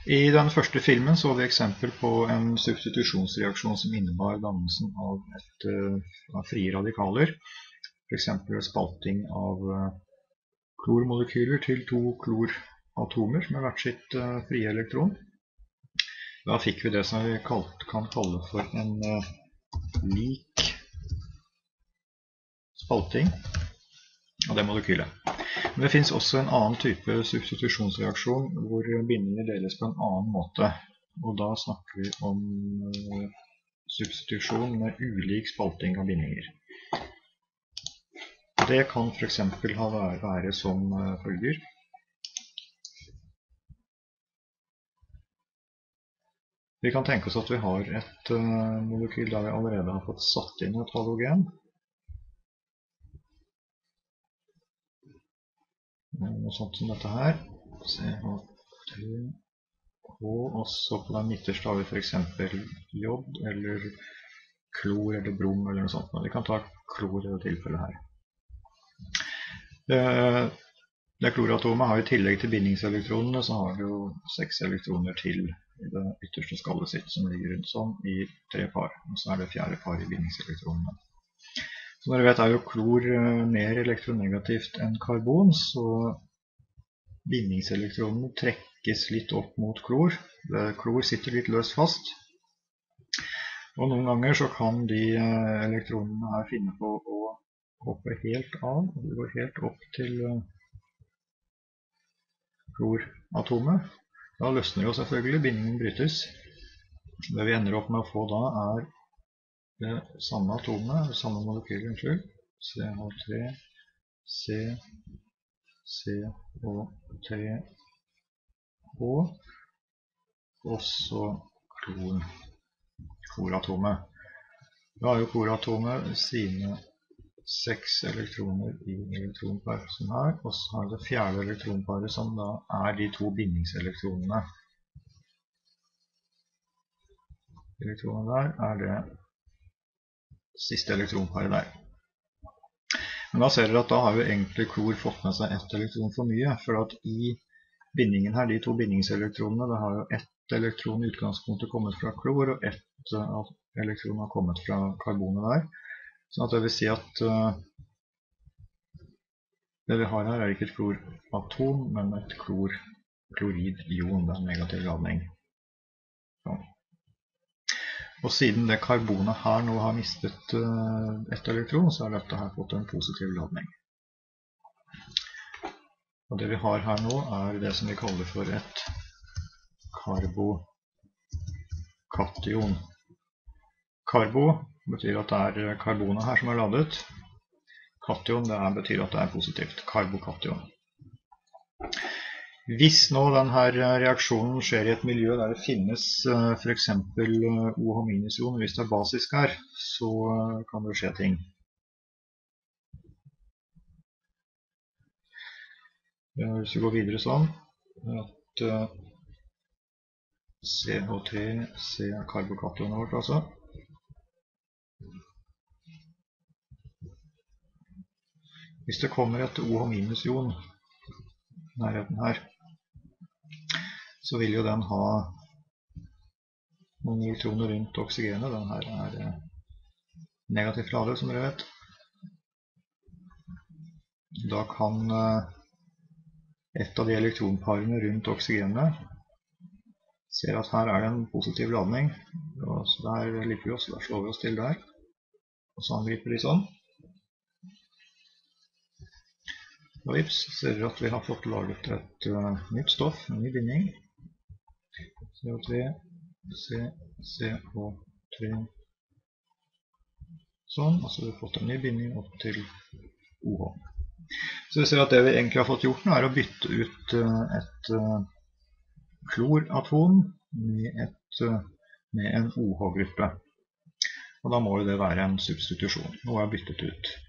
I den første filmen så vi eksempel på en substitusjonsreaksjon som innebar dannelsen av frie radikaler. For eksempel spalting av klormolekyler til to kloratomer med hvert sitt frie elektron. Da fikk vi det som vi kan kalle for en lik spalting av det molekylet. Men det finnes også en annen type substitusjonsreaksjon hvor bindinger deles på en annen måte. Og da snakker vi om substitusjon med ulik spalting av bindinger. Det kan for eksempel være som følger. Vi kan tenke oss at vi har et molekyl der vi allerede har fått satt inn et halogen. Noe sånt som dette her. CH3H, og så på den midterste har vi for eksempel jod, eller klor, eller brom, eller noe sånt. Vi kan ta klor i det tilfellet her. Det kloratomet har i tillegg til bindingselektronene, så har det jo 6 elektroner til i det ytterste skallet sitt, som ligger rundt sånn i 3 par. Og så er det 4. par i bindingselektronene. Som dere vet er jo klor mer elektronegativt enn karbon, så bindingselektronene trekkes litt opp mot klor. Klor sitter litt løst fast. Og noen ganger så kan de elektronene her finne på å hoppe helt av, og de går helt opp til kloratomet. Da løsner jo selvfølgelig, bindingen brytes. Det vi ender opp med å få da er det samme atomet, det samme molekylet, CH3, C, CH3H, og så kloratomet. Da har jo kloratomet sine 6 elektroner i elektronpar som her, og så har det 4. elektronparet som da er de 2 bindingselektronene. Elektronene der er det siste elektronparet der. Men da ser dere at da har jo egentlig klor fått med seg 1 elektron for mye, for at i bindingen her, de 2 bindingselektronene, det har jo 1 elektron i utgangspunktet kommet fra klor, og 1 elektron har kommet fra karbonet der. Sånn at det vil si at det vi har her er ikke et kloratom, men et kloridion, det er en negativ ladning. Sånn. Og siden det karbonet her nå har mistet 1 elektron, så har dette her fått en positiv ladning. Og det vi har her nå er det som vi kaller for et karbokation. Karbo betyr at det er karbonet her som er ladet. Kation betyr at det er positivt. Karbokation. Hvis nå denne reaksjonen skjer i et miljø der det finnes for eksempel OH-ion, hvis det er basisk her, så kan det skje ting. Hvis vi går videre sånn, at CH3, C er karbokationet vårt altså. Hvis det kommer et OH-ion i nærheten her, så vil jo den ha noen elektroner rundt oksygenet. Den her er negativt ladet, som dere vet. Da kan et av de elektronparene rundt oksygenet ser at her er det en positiv ladning. Så der liker vi oss, da slår vi oss til der. Og så angriper de sånn. Og vips, ser dere at vi har fått laget et nytt stoff, en ny binding. CO3, C, CH3. Sånn, altså vi har fått en ny binding opp til OH. Så vi ser at det vi egentlig har fått gjort nå er å bytte ut et kloratom med en OH-gruppe. Og da må jo det være en substitusjon. Noe er byttet ut.